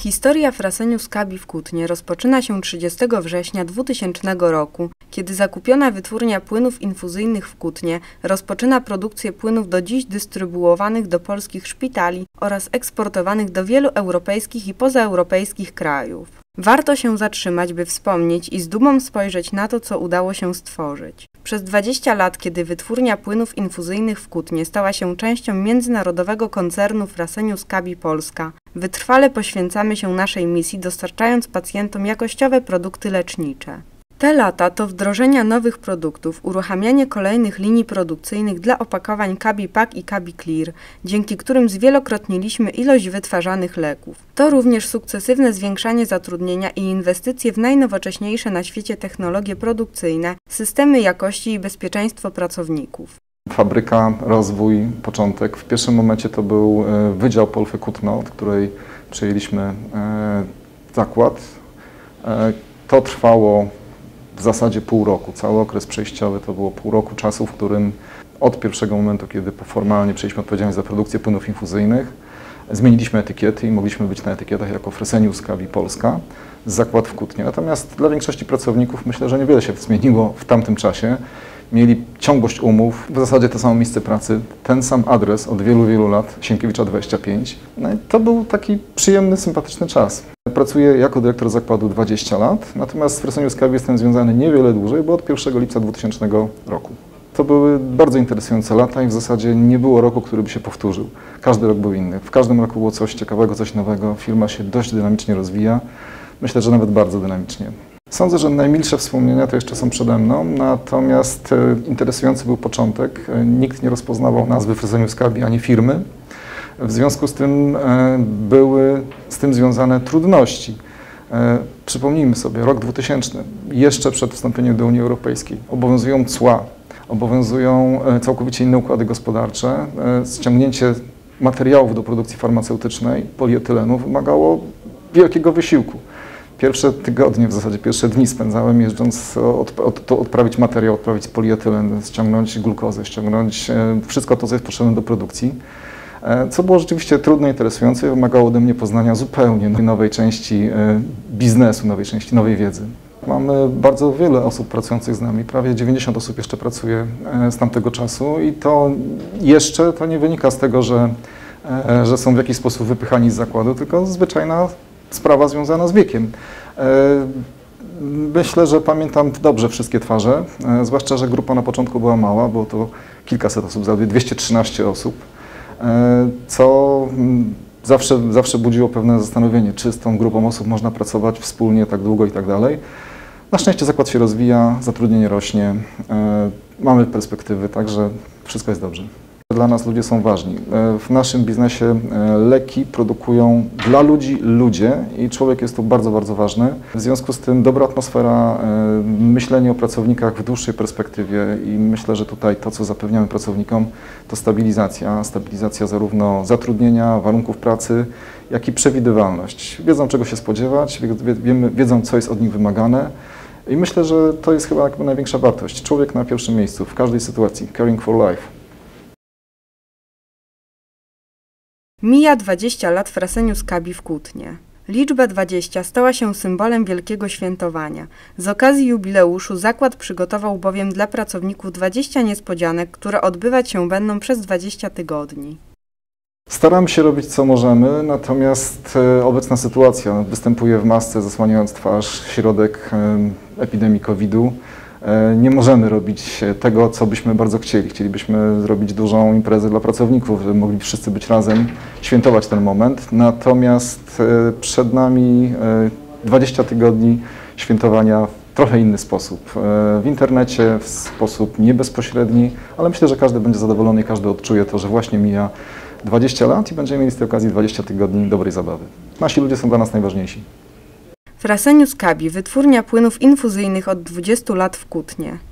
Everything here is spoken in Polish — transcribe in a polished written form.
Historia Frasenius Kabi w Kutnie rozpoczyna się 30 września 2000 roku, kiedy zakupiona wytwórnia płynów infuzyjnych w Kutnie rozpoczyna produkcję płynów do dziś dystrybuowanych do polskich szpitali oraz eksportowanych do wielu europejskich i pozaeuropejskich krajów. Warto się zatrzymać, by wspomnieć i z dumą spojrzeć na to, co udało się stworzyć. Przez 20 lat, kiedy wytwórnia płynów infuzyjnych w Kutnie stała się częścią międzynarodowego koncernu Frasenius Kabi Polska, wytrwale poświęcamy się naszej misji, dostarczając pacjentom jakościowe produkty lecznicze. Te lata to wdrożenia nowych produktów, uruchamianie kolejnych linii produkcyjnych dla opakowań Kabi Pack i Kabi Clear, dzięki którym zwielokrotniliśmy ilość wytwarzanych leków. To również sukcesywne zwiększanie zatrudnienia i inwestycje w najnowocześniejsze na świecie technologie produkcyjne, systemy jakości i bezpieczeństwo pracowników. Fabryka, rozwój, początek. W pierwszym momencie to był Wydział Polfy Kutno, od której przejęliśmy zakład. To trwało w zasadzie pół roku. Cały okres przejściowy to było pół roku czasu, w którym od pierwszego momentu, kiedy formalnie przejęliśmy odpowiedzialność za produkcję płynów infuzyjnych, zmieniliśmy etykiety i mogliśmy być na etykietach jako Frasenius Kabi Polska, zakład w Kutnie. Natomiast dla większości pracowników myślę, że niewiele się zmieniło w tamtym czasie. Mieli ciągłość umów, w zasadzie to samo miejsce pracy, ten sam adres od wielu, wielu lat, Sienkiewicza 25. No i to był taki przyjemny, sympatyczny czas. Pracuję jako dyrektor zakładu 20 lat, natomiast z Frasenius Kabi jestem związany niewiele dłużej, bo od 1 lipca 2000 roku. To były bardzo interesujące lata i w zasadzie nie było roku, który by się powtórzył. Każdy rok był inny. W każdym roku było coś ciekawego, coś nowego. Firma się dość dynamicznie rozwija. Myślę, że nawet bardzo dynamicznie. Sądzę, że najmilsze wspomnienia to jeszcze są przede mną, natomiast interesujący był początek. Nikt nie rozpoznawał nazwy Frasenius Kabi ani firmy. W związku z tym były z tym związane trudności. Przypomnijmy sobie, rok 2000, jeszcze przed wstąpieniem do Unii Europejskiej. Obowiązują cła, obowiązują całkowicie inne układy gospodarcze. Ściągnięcie materiałów do produkcji farmaceutycznej, polietylenu, wymagało wielkiego wysiłku. Pierwsze tygodnie, w zasadzie pierwsze dni spędzałem jeżdżąc odprawić materiał, odprawić polietylen, ściągnąć glukozę, ściągnąć wszystko to, co jest potrzebne do produkcji. Co było rzeczywiście trudne, interesujące i wymagało ode mnie poznania zupełnie nowej części biznesu, nowej części, nowej wiedzy. Mamy bardzo wiele osób pracujących z nami, prawie 90 osób jeszcze pracuje z tamtego czasu i to jeszcze nie wynika z tego, że są w jakiś sposób wypychani z zakładu, tylko zwyczajna sprawa związana z wiekiem. Myślę, że pamiętam dobrze wszystkie twarze, zwłaszcza, że grupa na początku była mała, było to kilkaset osób, zaledwie 213 osób, co zawsze budziło pewne zastanowienie, czy z tą grupą osób można pracować wspólnie tak długo i tak dalej. Na szczęście zakład się rozwija, zatrudnienie rośnie, mamy perspektywy, także wszystko jest dobrze. Dla nas ludzie są ważni. W naszym biznesie leki produkują dla ludzi ludzie i człowiek jest tu bardzo, bardzo ważny. W związku z tym dobra atmosfera, myślenie o pracownikach w dłuższej perspektywie i myślę, że tutaj to, co zapewniamy pracownikom, to stabilizacja zarówno zatrudnienia, warunków pracy, jak i przewidywalność. Wiedzą, czego się spodziewać, wiedzą, co jest od nich wymagane i myślę, że to jest chyba największa wartość. Człowiek na pierwszym miejscu w każdej sytuacji. Caring for life. Mija 20 lat Frasenius Kabi w Kutnie. Liczba 20 stała się symbolem wielkiego świętowania. Z okazji jubileuszu zakład przygotował bowiem dla pracowników 20 niespodzianek, które odbywać się będą przez 20 tygodni. Staramy się robić co możemy, natomiast obecna sytuacja występuje w masce, zasłaniając twarz, środek epidemii COVID-u. Nie możemy robić tego, co byśmy bardzo chcieli. Chcielibyśmy zrobić dużą imprezę dla pracowników, żeby mogli wszyscy być razem, świętować ten moment. Natomiast przed nami 20 tygodni świętowania w trochę inny sposób. W internecie, w sposób niebezpośredni, ale myślę, że każdy będzie zadowolony i każdy odczuje to, że właśnie mija 20 lat i będziemy mieli z tej okazji 20 tygodni dobrej zabawy. Nasi ludzie są dla nas najważniejsi. Frasenius Kabi, wytwórnia płynów infuzyjnych od 20 lat w Kutnie.